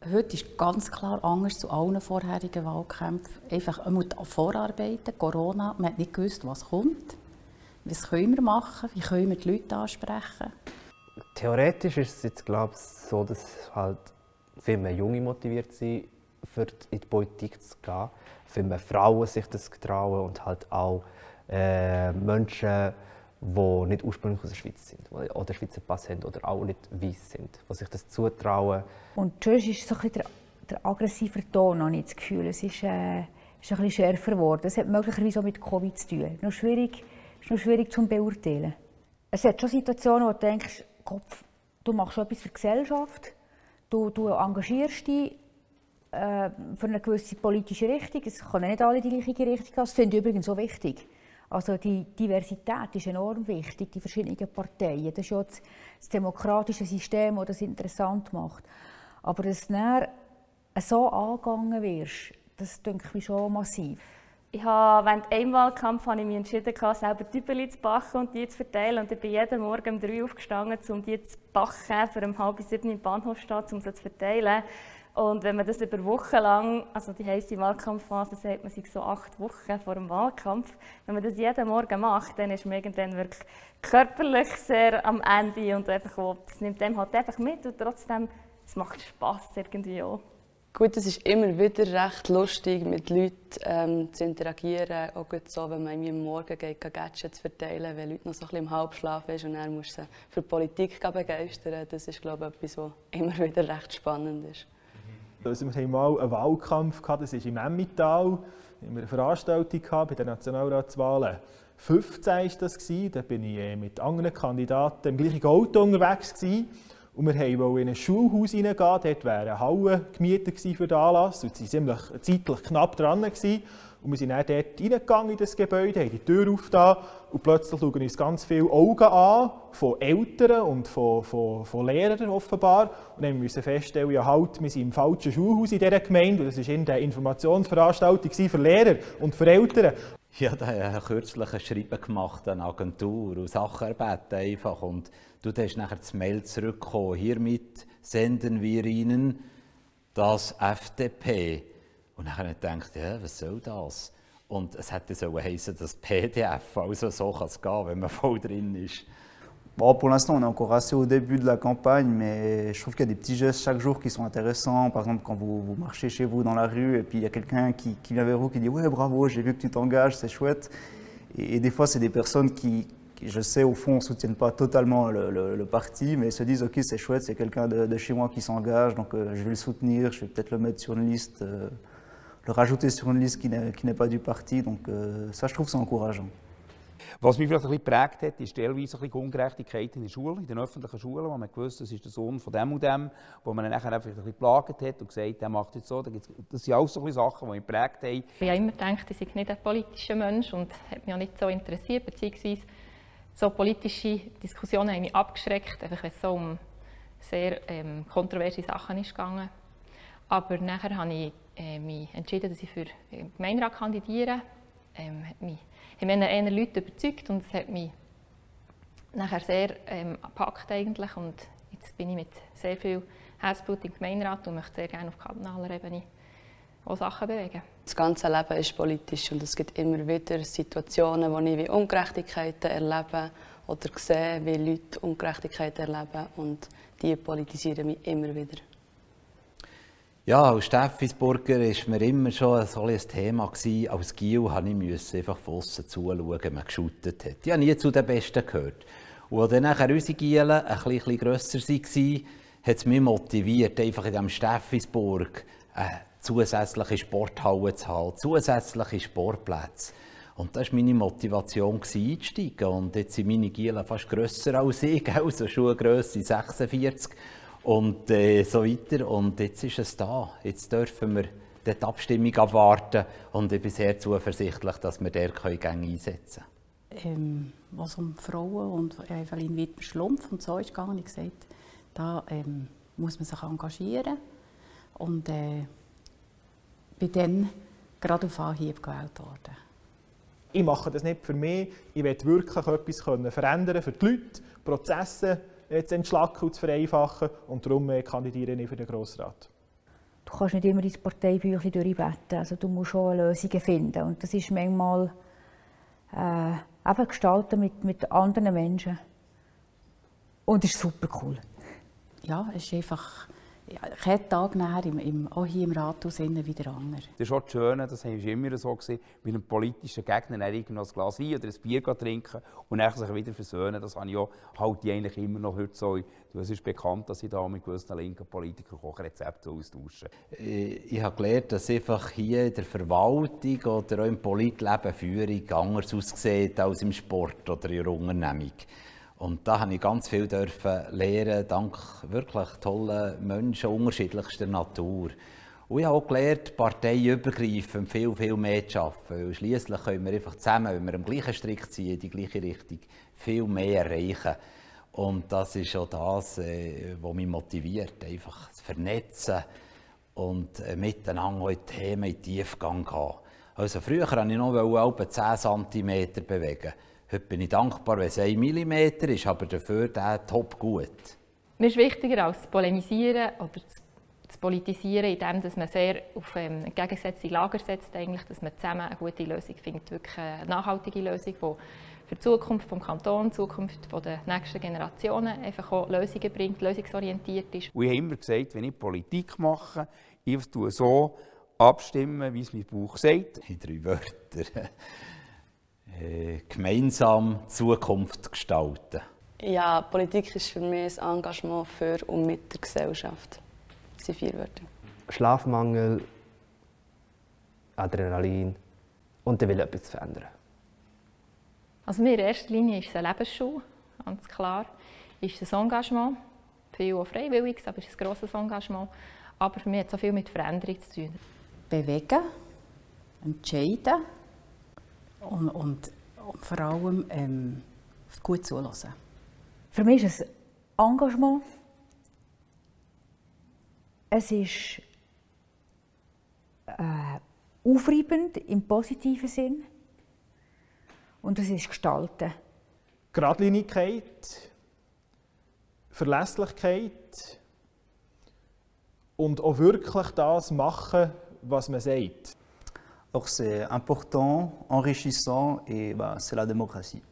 Heute ist ganz klar anders zu allen vorherigen Wahlkämpfen. Einfach vorarbeiten, Corona, man hat nicht gewusst, was kommt. Was können wir machen, wie können wir die Leute ansprechen? Theoretisch ist es jetzt, glaube ich, so, dass halt viel mehr Junge motiviert sind, in die Politik zu gehen. Viel mehr Frauen sich das trauen und halt auch Menschen, die nicht ursprünglich aus der Schweiz sind oder Schweizer Pass haben oder auch nicht weiss sind, die sich das zutrauen. Und sonst ist so ein bisschen der aggressive Ton, habe ich das Gefühl. Es ist ein bisschen schärfer geworden. Es hat möglicherweise auch mit Covid zu tun. Es ist noch schwierig zu beurteilen. Es hat schon Situationen, wo du denkst, Kopf, du machst etwas für die Gesellschaft, du engagierst dich für eine gewisse politische Richtung. Es können nicht alle die gleiche Richtung haben. Das finde ich übrigens so wichtig. Also die Diversität ist enorm wichtig, die verschiedenen Parteien. Das ist ja das demokratische System, das das interessant macht. Aber dass du dann so angegangen wirst, das denke ich schon massiv. Während einem Wahlkampf habe ich mich entschieden, selber Tübeli zu backen und die zu verteilen. Und ich bin jeden Morgen um 3 Uhr aufgestanden, um die zu backen, für um 6:30 im Bahnhof zu stehen, um sie zu verteilen. Und wenn man das über Wochen lang, also die heisst, die Wahlkampfphase sagt man, so 8 Wochen vor dem Wahlkampf, wenn man das jeden Morgen macht, dann ist man irgendwann wirklich körperlich sehr am Ende und einfach, das nimmt einem halt einfach mit und trotzdem, es macht Spass irgendwie auch. Gut, es ist immer wieder recht lustig, mit Leuten zu interagieren. Auch gut so, wenn man am Morgen geht, Gadgets verteilen, wenn Leute noch so ein bisschen im Halbschlaf sind und dann musst du sie für die Politik begeistern. Das ist, glaube ich, etwas, was immer wieder recht spannend ist. Also wir hatten mal einen Wahlkampf, das war im Emmental. Wir hatten eine Veranstaltung bei den Nationalratswahlen. 2015 war das. Da war ich mit anderen Kandidaten im gleichen Auto unterwegs. Und wir wollten in ein Schulhaus hineingehen. Dort wäre eine Halle gemietet für den Anlass. Und sie waren zeitlich knapp dran. Und wir sind dann dort reingegangen in das Gebäude, haben die Tür aufgetan und plötzlich schauen uns ganz viele Augen an, von Eltern und von Lehrern offenbar. Und dann mussten wir feststellen, ja, halt, wir sind im falschen Schulhaus in dieser Gemeinde. Und das war eine Informationsveranstaltung für Lehrer und für Eltern. Ja, da habe ich kürzlich ein Schreiben gemacht an eine Agentur und Sacharbeiten einfach. Und du hast nachher das Mail zurückgekommen. Hiermit senden wir Ihnen das FDP. Und dann habe ich gedacht, ja, was soll das? Und es hätte so heissen, das PDF, also so kann es gehen, wenn man voll drin ist. Bon, pour l'instant, on est encore assez au début de la campagne, mais je trouve qu'il y a des petits gestes chaque jour qui sont intéressants. Par exemple, quand vous marchez chez vous dans la rue et puis il y a quelqu'un qui vient vers vous qui dit « Ouais, bravo, j'ai vu que tu t'engages, c'est chouette ». Et des fois, c'est des personnes qui, je sais, au fond, ne soutiennent pas totalement le parti, mais se disent « Ok, c'est chouette, c'est quelqu'un de chez moi qui s'engage, donc je vais le soutenir, je vais peut-être le mettre sur une liste, le rajouter sur une liste qui n'est pas du parti ». Donc ça, je trouve ça encourageant. Was mich vielleicht ein bisschen geprägt hat, ist teilweise ein bisschen Ungerechtigkeit in der Schule, in den öffentlichen Schulen, wo man gewusst, das ist der Sohn von dem und dem, wo man dann nachher einfach ein bisschen geplagt hat und gesagt, der macht jetzt so. Das sind alles so Sachen, die mich geprägt haben. Ich habe immer gedacht, ich sei nicht ein politischer Mensch und hat mich auch nicht so interessiert, beziehungsweise so politische Diskussionen haben mich abgeschreckt, einfach wenn es so um sehr kontroverse Sachen ist gegangen. Aber nachher habe ich mich entschieden, dass ich für den Gemeinderat kandidiere. Ich habe eher Leute überzeugt und es hat mich nachher sehr gepackt eigentlich. Und jetzt bin ich mit sehr viel Herzblut im Gemeinderat und möchte sehr gerne auf kantonaler Ebene auch Sachen bewegen. Das ganze Leben ist politisch und es gibt immer wieder Situationen, wo ich wie Ungerechtigkeiten erlebe oder sehe, wie Leute Ungerechtigkeiten erleben und die politisieren mich immer wieder. Ja, als Steffisburger war mir immer schon ein Thema. Als Giel musste ich einfach von aussen zuschauen, wenn man geschuttet hat. Ich habe nie zu den Besten gehört. Und als dann nachher unsere Gielen ein bisschen grösser waren, hat es mich motiviert, einfach in diesem Steffisburg eine zusätzliche Sporthalle zu haben, zusätzliche Sportplätze. Und das war meine Motivation, einzusteigen. Und jetzt sind meine Gielen fast grösser als ich, also Schuhgrösse 46. Und so weiter. Und jetzt ist es da. Jetzt dürfen wir die Abstimmung abwarten. Und ich bin sehr zuversichtlich, dass wir dort Gänge einsetzen können. Was um Frauen und Evelyn Wittmer-Schlumpf und so ist gegangen, ich gesagt, da muss man sich engagieren. Und bin dann gerade auf Anhieb gewählt worden. Ich mache das nicht für mich. Ich will wirklich etwas verändern für die Leute, Prozesse zu entschlacken und zu vereinfachen. Und darum kandidiere ich für den Grossrat. du kannst nicht immer dein Parteibüchlein durchbeten. Also du musst auch Lösungen finden. Und das ist manchmal eben gestalten mit anderen Menschen. Und das ist super cool. Ja, es ist einfach kein Tag nachher auch hier im Rathaus wie der andere. Das ist auch das Schöne, das war immer so, mit einem politischen Gegner noch ein Glas Wein oder ein Bier trinken und dann sich wieder versöhnen. Das habe ich auch, halte ich eigentlich immer noch heute so. Es ist bekannt, dass ich da mit gewissen linken Politikern Kochrezepte austausche. Ich habe gelernt, dass einfach hier in der Verwaltung oder auch im Politleben Führung anders aussieht als im Sport oder in der Unternehmung. Und da durfte ich ganz viel lernen, dank wirklich tollen Menschen unterschiedlichster Natur. Und ich habe auch gelernt, parteiübergreifend viel, viel mehr zu arbeiten. Weil schliesslich können wir einfach zusammen, wenn wir am gleichen Strick ziehen, in die gleiche Richtung, viel mehr erreichen. Und das ist auch das, was mich motiviert, einfach das Vernetzen und miteinander in Themen in den Tiefgang gehen. Also früher wollte ich noch etwa 10 cm bewegen. Heute bin ich dankbar, wenn es 1 mm ist, aber dafür der top gut. Mir ist wichtiger als zu polemisieren oder zu politisieren, indem man sehr auf entgegengesetzte Lager setzt, eigentlich, dass man zusammen eine gute Lösung findet, wirklich eine nachhaltige Lösung, die für die Zukunft des Kantons, die Zukunft der nächsten Generationen einfach auch Lösungen bringt, lösungsorientiert ist. Und ich habe immer gesagt, wenn ich Politik mache, ich tue so abstimmen, wie es mein Bauch sagt. In 3 Wörtern. Gemeinsam Zukunft gestalten. Ja, Politik ist für mich ein Engagement für und mit der Gesellschaft. Das sind 4 Wörter. Schlafmangel, Adrenalin und der Wille, etwas zu verändern. Also mir in erster Linie ist es eine Lebensschule, ganz klar. Ist es ein Engagement, viel auch freiwilliges, aber es ist ein grosses Engagement. Aber für mich hat es auch viel mit Veränderung zu tun. Bewegen, entscheiden. Und vor allem gut zuhören. Für mich ist es Engagement. Es ist aufreibend im positiven Sinn. Und es ist Gestalten. Geradlinigkeit, Verlässlichkeit und auch wirklich das machen, was man sagt. Or c'est important, enrichissant et c'est la démocratie.